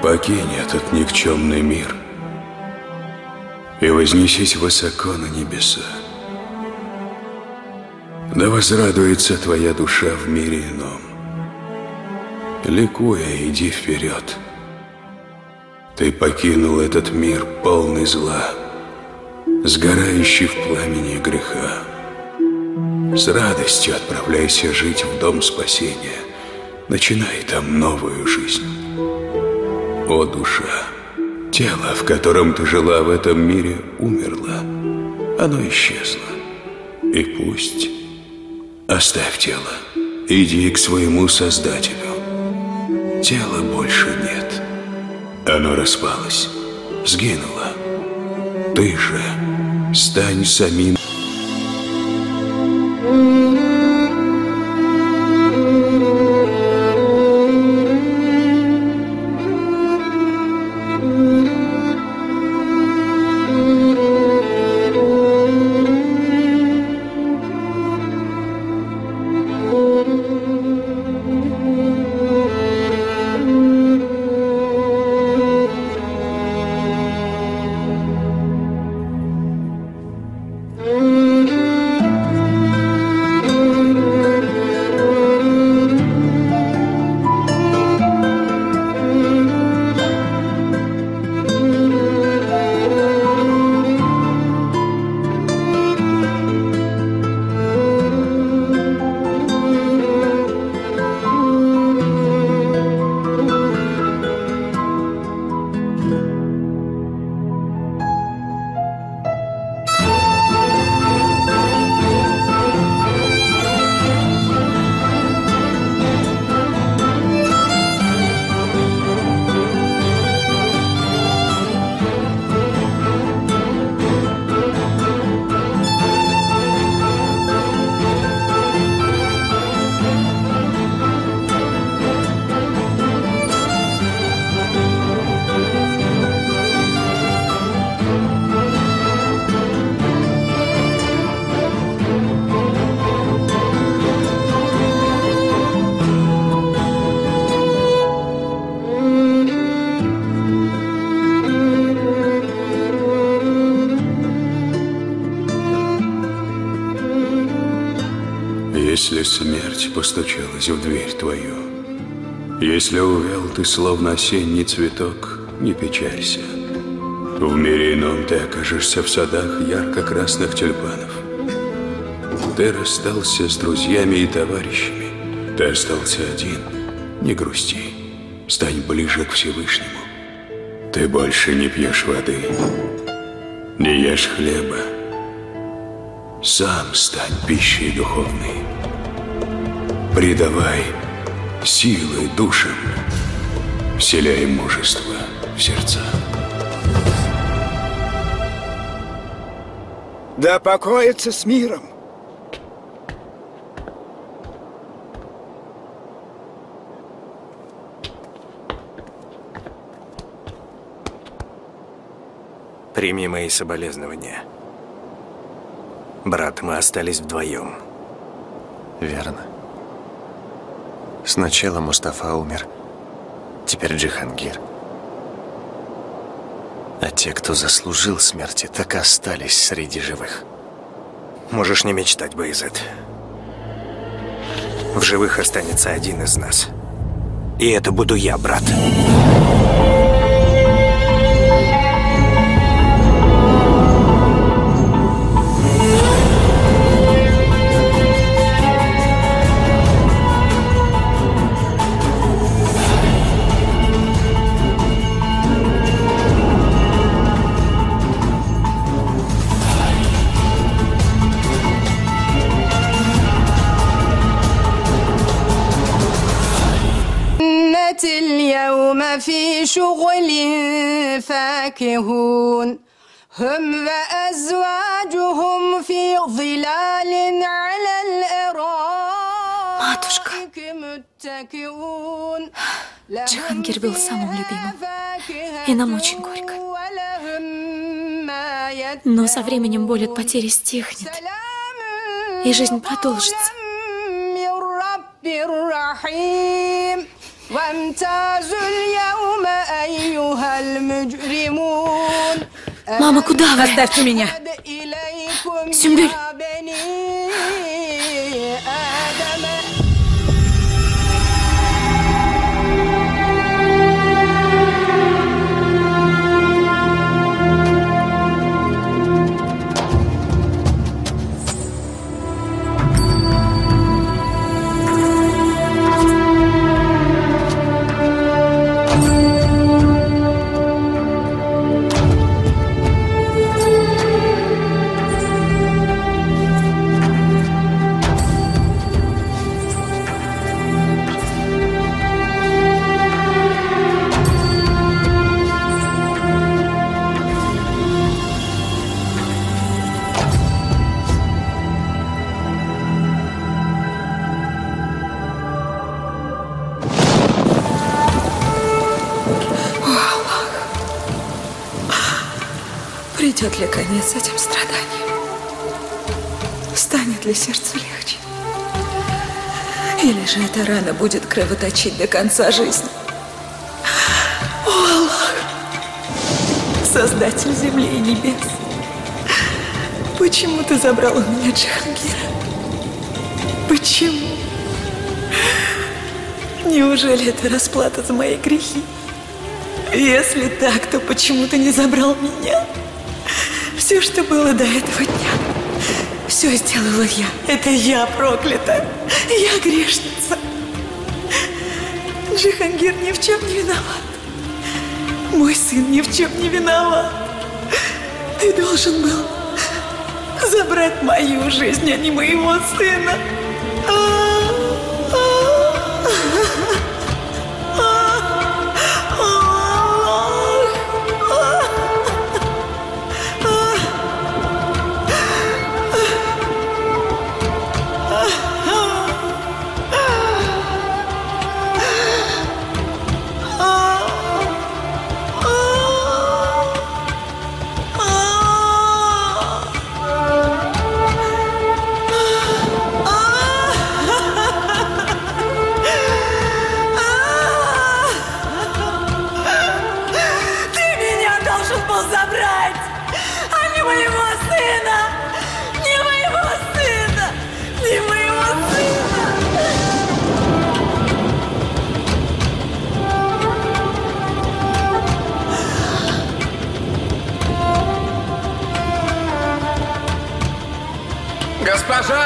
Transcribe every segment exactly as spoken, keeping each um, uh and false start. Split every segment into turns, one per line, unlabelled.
Покинь этот никчемный мир и вознесись высоко на небеса. Да возрадуется твоя душа в мире ином. Ликуя, иди вперед. Ты покинул этот мир полный зла, сгорающий в пламени греха. С радостью отправляйся жить в дом спасения. Начинай там новую жизнь. О, душа, тело, в котором ты жила в этом мире, умерло. Оно исчезло. И пусть. Оставь тело. Иди к своему Создателю. Тела больше нет. Оно распалось, сгинуло. Ты же стань самим. Если смерть постучалась в дверь твою, если увял ты, словно осенний цветок, не печалься. В мире ином ты окажешься в садах ярко-красных тюльпанов. Ты расстался с друзьями и товарищами. Ты остался один. Не грусти. Стань ближе к Всевышнему. Ты больше не пьешь воды, не ешь хлеба. Сам стань пищей духовной. Придавай силы душам, вселяй мужество в сердца.
Да покоится с миром.
Прими мои соболезнования. Брат, мы остались вдвоем.
Верно. Сначала Мустафа умер, теперь Джихангир. А те, кто заслужил смерти, так и остались среди живых.
Можешь не мечтать, Баязет. В живых останется один из нас. И это буду я, брат.
اليوم في شغل فاكهون هم وأزواجهم في ظلال على الأرائك متكئون.
Джихангир был самым любимым, и нам очень горько. Но со временем боль от потери стихнет, и жизнь продолжится. Мама, куда вы?
Оставьте меня.
Сюмбюль.
Придет ли конец этим страданиям? Станет ли сердцу легче? Или же эта рана будет кровоточить до конца жизни? О, Аллах! Создатель земли и небес! Почему ты забрал у меня Джихангира? Почему? Неужели это расплата за мои грехи? Если так, то почему ты не забрал меня? Все, что было до этого дня, все сделала я. Это я проклята. Я грешница. Джихангир ни в чем не виноват. Мой сын ни в чем не виноват. Ты должен был забрать мою жизнь, а не моего сына.
Госпожа!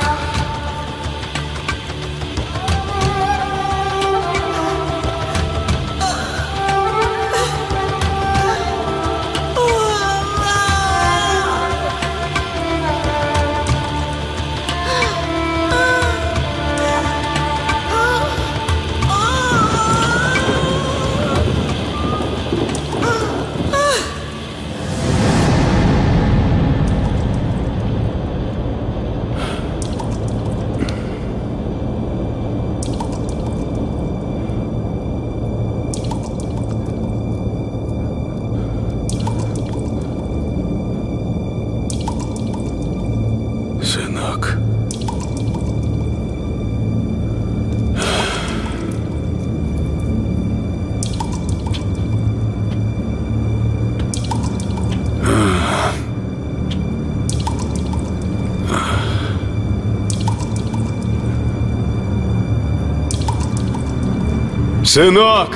Сынок. Сынок!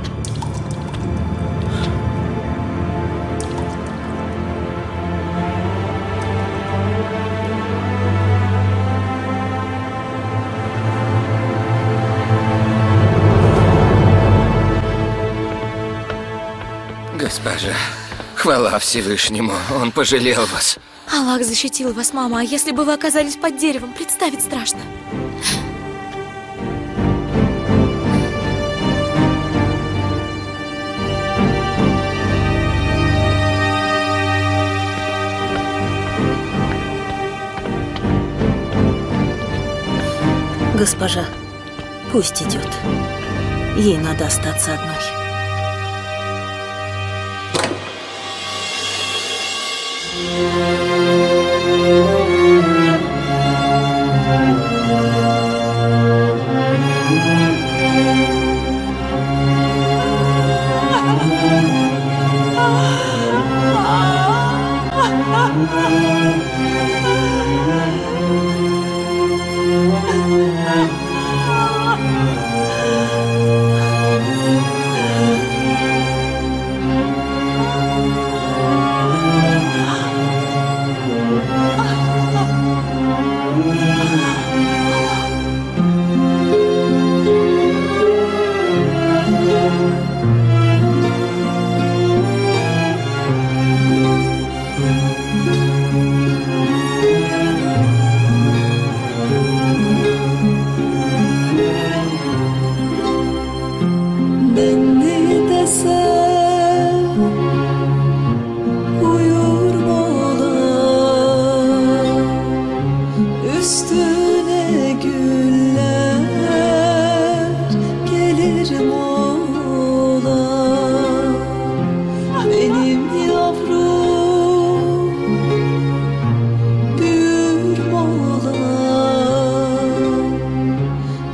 Госпожа, хвала Всевышнему, он пожалел вас.
Аллах защитил вас, мама, а если бы вы оказались под деревом, представить страшно.
Госпожа, пусть идет. Ей надо остаться одной.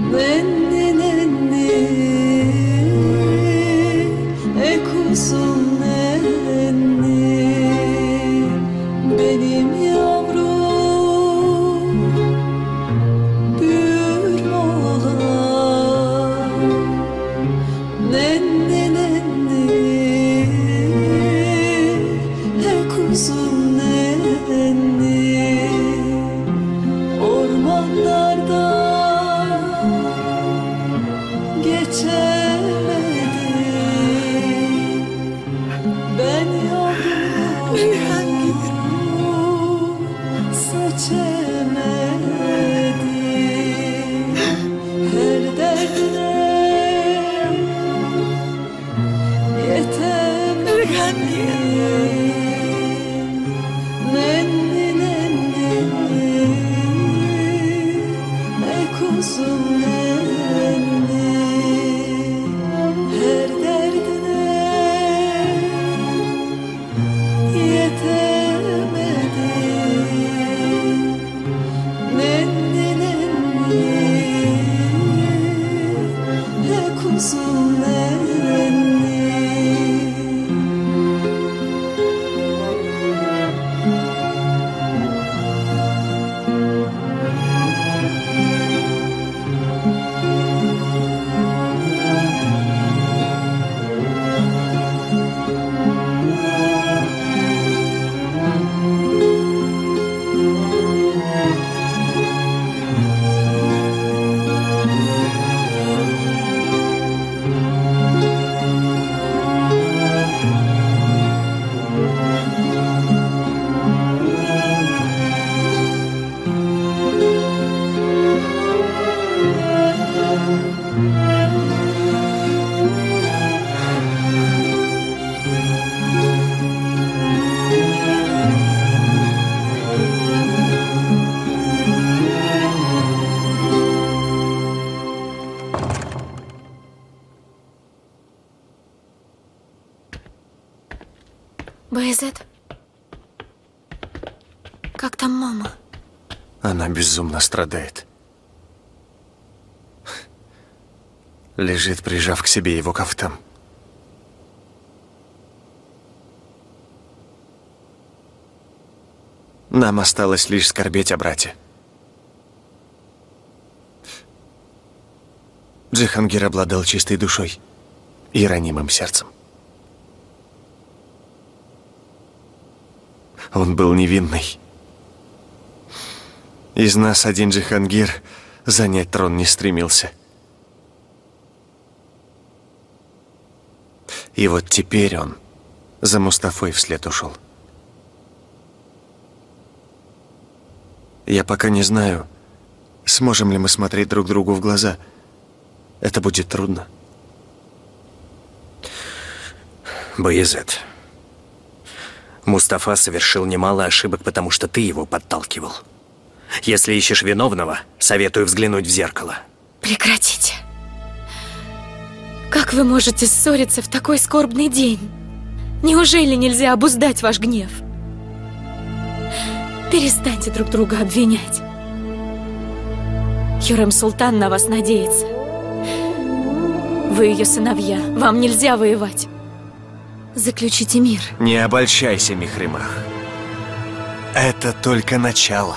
Баязет, как там мама?
Она безумно страдает. Лежит, прижав к себе его кафтан. Нам осталось лишь скорбеть о брате. Джихангир обладал чистой душой и ранимым сердцем. Он был невинный. Из нас один Джихангир занять трон не стремился. И вот теперь он за Мустафой вслед ушел. Я пока не знаю, сможем ли мы смотреть друг другу в глаза. Это будет трудно.
Баязет, Мустафа совершил немало ошибок, потому что ты его подталкивал. Если ищешь виновного, советую взглянуть в зеркало.
Прекратите. Как вы можете ссориться в такой скорбный день? Неужели нельзя обуздать ваш гнев? Перестаньте друг друга обвинять. Хюррем-Султан на вас надеется. Вы ее сыновья, вам нельзя воевать. Заключите мир.
Не обольщайся, Михримах. Это только начало.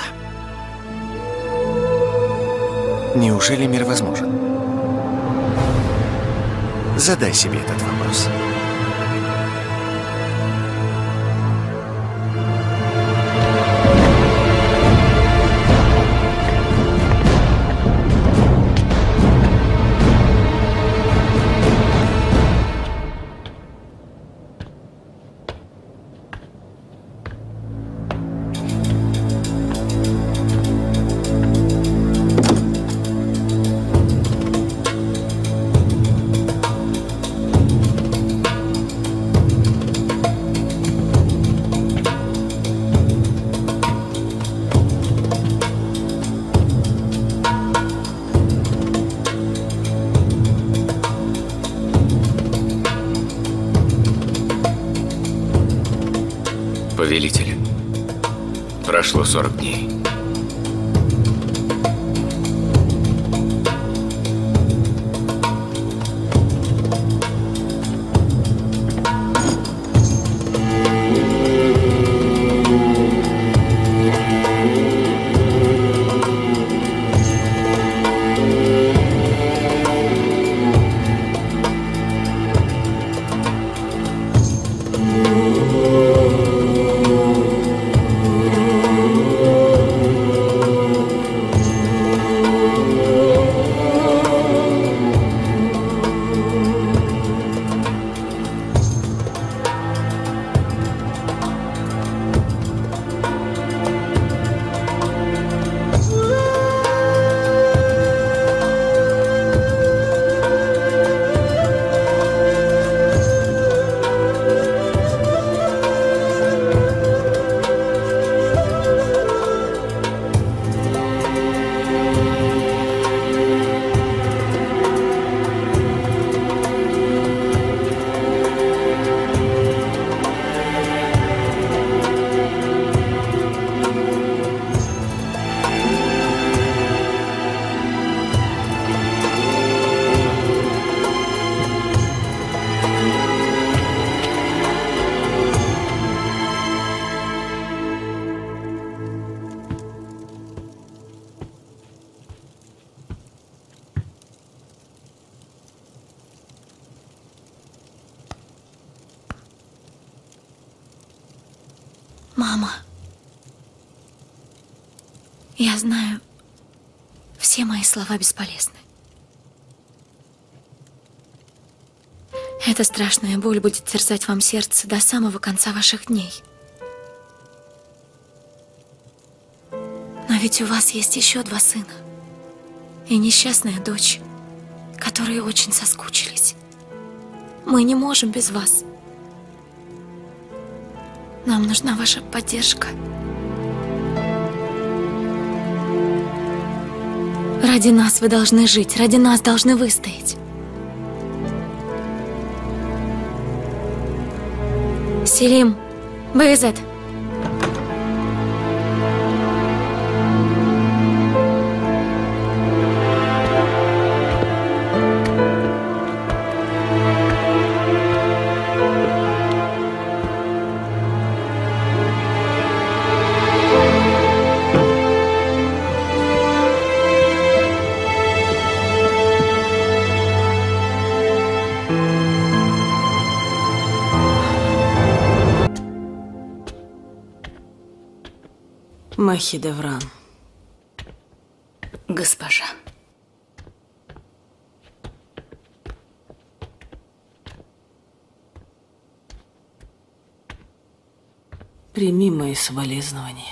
Неужели мир возможен? Задай себе этот вопрос.
Повелитель, прошло сорок дней.
Мама, я знаю, все мои слова бесполезны. Эта страшная боль будет терзать вам сердце до самого конца ваших дней. Но ведь у вас есть еще два сына и несчастная дочь, которые очень соскучились. Мы не можем без вас. Нам нужна ваша поддержка. Ради нас вы должны жить, ради нас должны выстоять. Селим, Бейзет.
Махидевран.
Госпожа.
Прими мои соболезнования.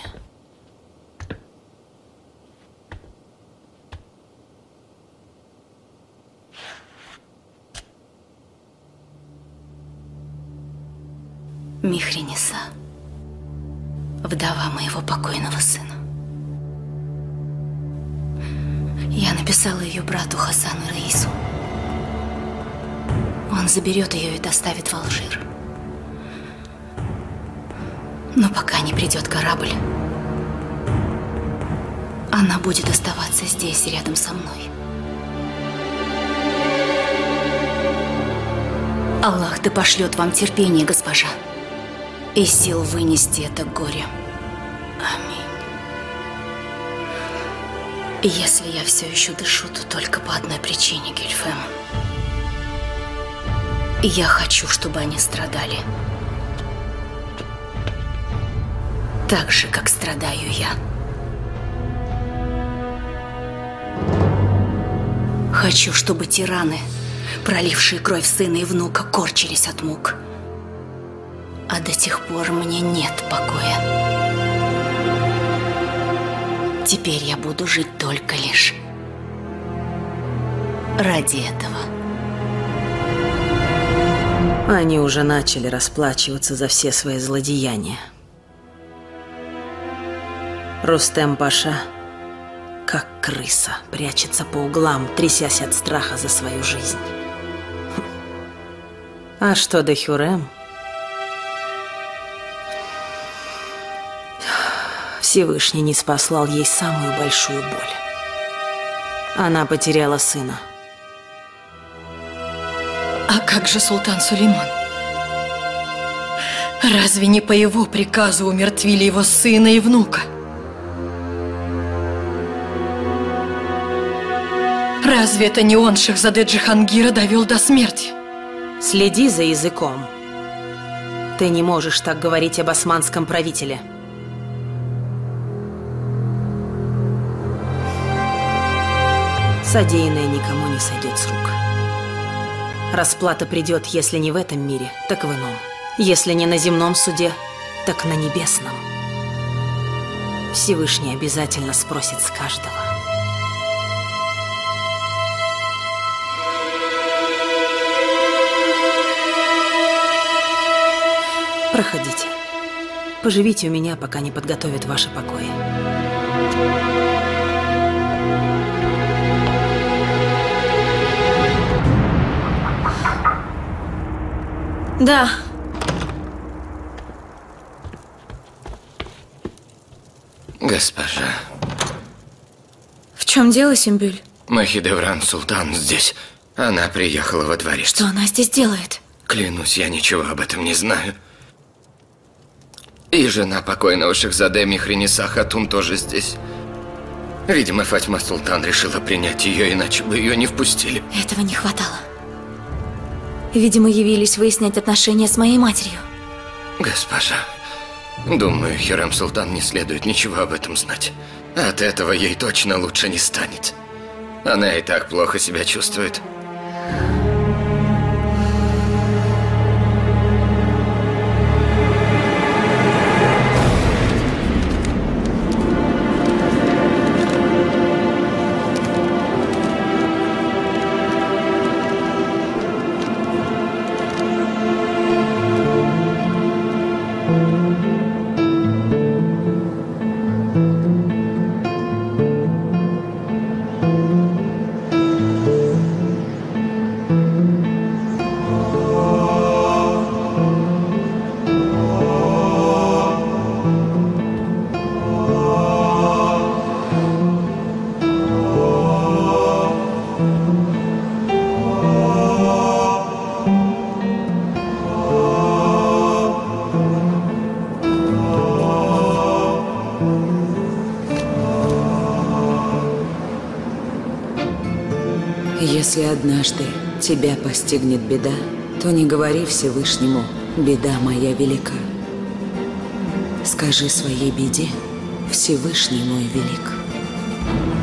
Михриниса, вдова моего покойного сына. Я написала ее брату Хасану Раису. Он заберет ее и доставит в Алжир. Но пока не придет корабль, она будет оставаться здесь, рядом со мной. Аллах да пошлет вам терпение, госпожа, и сил вынести это горе. Аминь. Если я все еще дышу, то только по одной причине, Гильфем. Я хочу, чтобы они страдали. Так же, как страдаю я. Хочу, чтобы тираны, пролившие кровь сына и внука, корчились от мук. А до тех пор мне нет покоя. Теперь я буду жить только лишь ради этого.
Они уже начали расплачиваться за все свои злодеяния. Рустем Паша, как крыса, прячется по углам, трясясь от страха за свою жизнь. А что до Хюррем? Всевышний не спаслал ей самую большую боль. Она потеряла сына.
А как же султан Сулейман? Разве не по его приказу умертвили его сына и внука? Разве это не он Шахзаде Джихангира довел до смерти?
Следи за языком. Ты не можешь так говорить об османском правителе. Содеянное никому не сойдет с рук. Расплата придет, если не в этом мире, так в ином. Если не на земном суде, так на небесном. Всевышний обязательно спросит с каждого. Проходите. Поживите у меня, пока не подготовят ваши покои.
Да.
Госпожа.
В чем дело, Симбюль?
Махидевран Султан здесь. Она приехала во дворец.
Что она здесь делает?
Клянусь, я ничего об этом не знаю. И жена покойного Шахзаде Михриниса Хатун тоже здесь. Видимо, Фатьма Султан решила принять ее, иначе бы ее не впустили.
Этого не хватало. Видимо, явились выяснять отношения с моей матерью.
Госпожа, Думаю, Хюррем Султан не следует ничего об этом знать. От этого ей точно лучше не станет. Она и так плохо себя чувствует.
Если однажды тебя постигнет беда, то не говори Всевышнему: беда моя велика. Скажи своей беде: Всевышний мой велик.